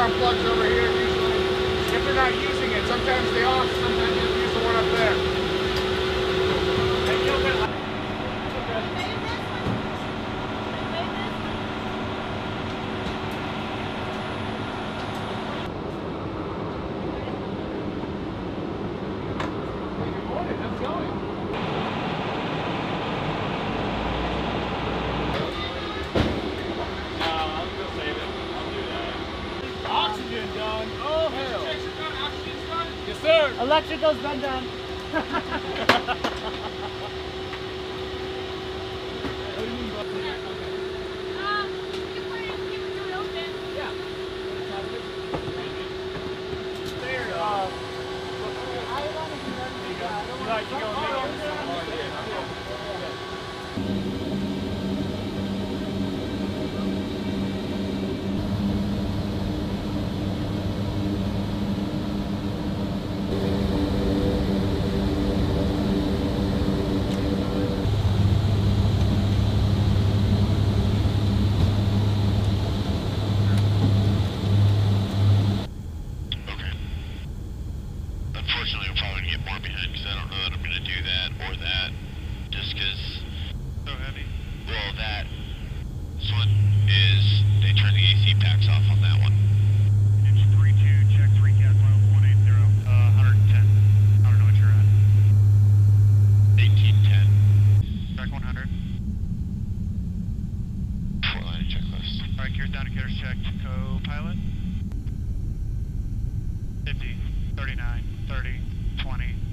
arm plugs over here usually. If they're not using it, sometimes they off, sometimes you use the one up there. Hey, you'll get like... Electrical's been done. Co-pilot 50, 39, 30, 20.